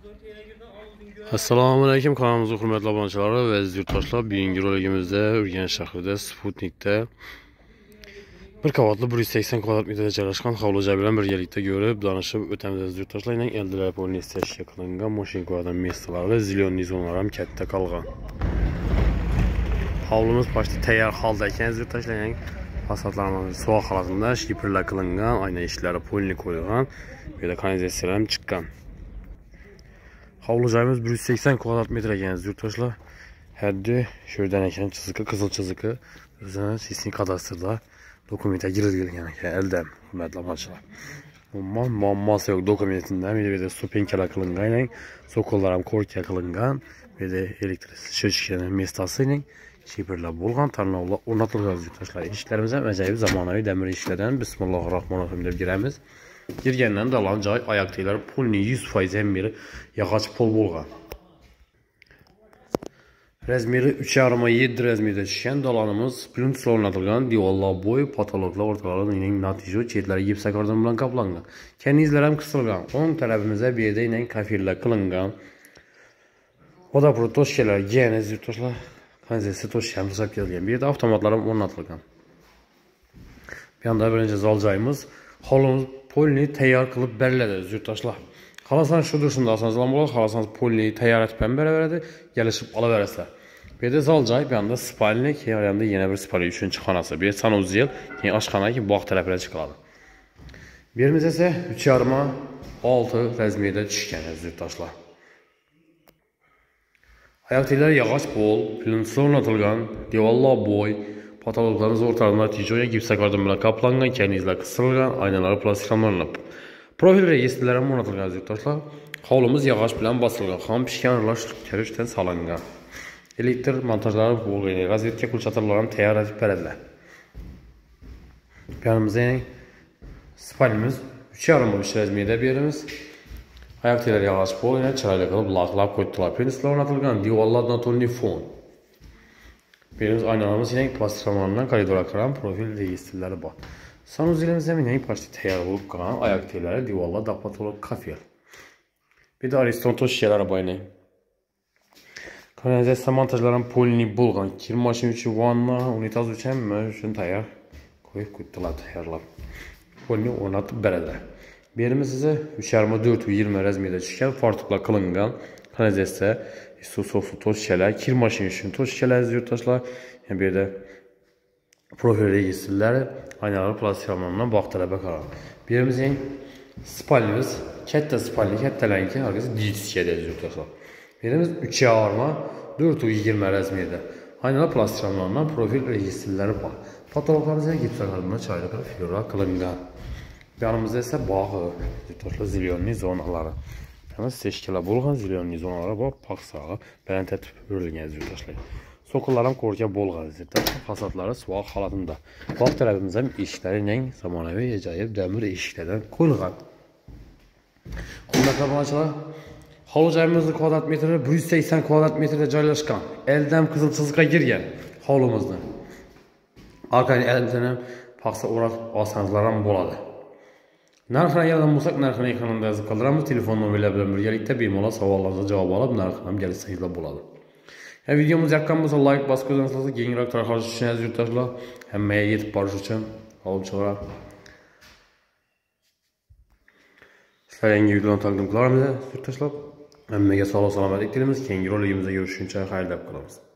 Assalomu alaykum, kanalımızın hurmatli abunachilari va aziz yurtdoshlar. Bugungi roligimizda Urganch shahrida Sputnikda bir qavatli 180 kvadrat metrda joylashgan hovli joy bilan birgalikda ko'rib, danishib o'tamiz aziz yurtdoshlar. Eldilar polnestiya qilingan moshinkalardan mestrlari, zilonli zonalar ham katta qolgan. Hovlimiz почти tayyor holda ekan aziz yurtdoshlar. Fasadlarimiz suvoq holatida shiperlar qilingan, oyna eshiklari polni qo'yilgan, bu yerda kanalizatsiyalar ham chiqqan. Hovli joyimiz 180 kvadrat metr ekan yurtdoshlar. Haddi şuradan ekan chiziqi, qizil chiziqi, o'zini sismik kadastrda dokumenta girilgan ekan eldan, hurmatli obunachilar. Umuman muammosi yo'q dokumentida, bu yerda stupenkalar qilingan, sokollar ham korka qilingan, bu yerda elektr shochkani mestasining shiperlar bo'lgan, tarnovlar o'rnatilgan yurtdoshlar. Eshiklarimiz ham ajoyib zamonaviy demir eshiklardan bismillahirrohmanirrohim deb giramiz. Girgandan dalan joy oyoqtelar pulni 100% ham biri yog'och pul bo'lgan. Razmeri 3,7 razmerda tushgan dalanimiz plyumslar o'rnatilgan, devorlar bo'y, patologlar o'rtalarining natija chetlari gipsakardon bilan qoplangan. Kanizlar ham qisilgan. O'ng tarafimizda bu yerda ining kafirlar qilingan. Vodoprovod toshkalar, genez yurtdoshlar, kanalizatsiya toshka ham hisob kelgan. Bu yerda avtomatlar ham o'rnatilgan. Bu yoqda birinchi zal joyimiz, hovlimiz polni tayyor qilib beriladi yurtdoshlar. Xalasangiz shu durishda olsangiz ham bo'ladi, xalasangiz polni tayyor etib ham beraveradi, kelishib olaverasizlar. Bu yerda zal joy, bu yoqda spalnik, yana yana bir spalnik 3-chi xonasi. Bu yerda sanuzel, keyin oshxona, keyin bog' tarafga chiqadi. Bu yerimiz esa 3,6 razmerda tushgan yurtdoshlar. Oyoqtelar yog'och pol, plyumslar o'rnatilgan, devorlar bo'y, patologlarimiz o'rtalarida tijoya gipsakardon bilan qoplangan, kanizlar qisilgan, oynalar plastiklanib. Profil registrlari ham o'rnatilgan yurtdoshlar. Hovlimiz yog'och bilan bosilgan, xom pishgan aralash karishdan solingan. Elektr montajlari bo'lgan, razvedka kulchatorlar ham tayyor etib beradilar. Yanimizda spalnimiz 3,5 razmerda beramiz. Oyoqtelar yog'och bo'lgan, chiroyli qilib laqlab qo'ydilar. Penslar o'rnatilgan, devorlar notonli fon. Birimiz aynalarimiz yine plastiklardan koridorga kiran profil registrlari bor. Sanuzelimiz ham yine почти tayyor bo'lib qolgan, oyoqtelar, devorlar dapatolog kafel. Bir de ariston toshkalari bor yine. Kanalizatsiya montajlari ham polni bo'lgan, kir mashin uchun vanna, unitaz uchun shuni tayyor qo'yib qo'ydilar tayyorlab. Polni o'rnatib beradilar. Birimiz esa 3,4-20 razmerda tushgan, fartuqlar qilingan, kanalizatsiya Isusoflu toshkalar, kir mashin uchun toshkalar yurtdoshlar. Bu yerda profil registrlari, aynalar plastiklardan bog' tarafga qarab. Bu yerimizning spalnimiz, katta spalni, kattalanki, hargisi ditskada yurtdoshlar. Bu yerimiz 3,4-20 razmerda. Aynalar plastiklardan profil registrlari bor. Patologlarimiz gipsakardondan chiroyli qilib figura qilingan. Bu yanimizda esa bog'i, yurtdoshlar, zilonli zonalari. Seshkalar bo'lgan, zilonli zonalari bor, paxsaga bilan tartib o'rilgan yurtdoshlar. Sokollar ham ko'rka bo'lgan yurtdoshlar, fasadlari suvoq holatida. Bog' tarafimizda ham eshiklarining zamonaviy ajoyib demir eshiklardan qo'yilgan. Hurmatli obunachilar, hovli joyimizning kvadrat metri 180 kvadrat metrda joylashgan. Eldan qizil chiziqqa kirgan hovlimizni. Orqaga eldan ham paxsa o'rab olsangizlar ham bo'ladi. Narxini agardan bo'lsak, narxini ekranda yozib qoldiramiz. Telefon nomerlari bilan birgalikda bemalol savollaringizga javob olib, narxini ham kelishsangizlar bo'ladi. Videomiz yoqqan bo'lsa, like bosib qo'ysangiz, kengroq tarqalish uchun aziz yurtdoshlar, hammaga yetib borish uchun olib chiqarar. Sizlar yangi videolarni taqdim qilamiz, yurtdoshlar. Hammaga sog' salomatlik tilaymiz. Keyingi roligimizda görüşguncha xayrlab qolamiz.